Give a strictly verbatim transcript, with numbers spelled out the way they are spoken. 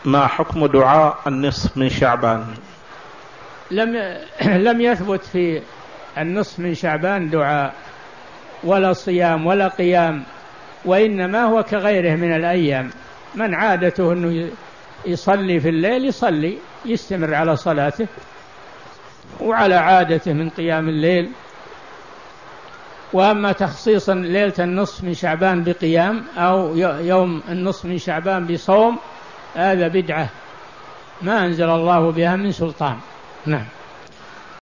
ما حكم دعاء النصف من شعبان؟ لم لم يثبت في النصف من شعبان دعاء ولا صيام ولا قيام، وإنما هو كغيره من الأيام، من عادته أنه يصلي في الليل يصلي، يستمر على صلاته وعلى عادته من قيام الليل. وأما تخصيص ليلة النصف من شعبان بقيام أو يوم النصف من شعبان بصوم هذا بدعة ما أنزل الله بها من سلطان. نعم.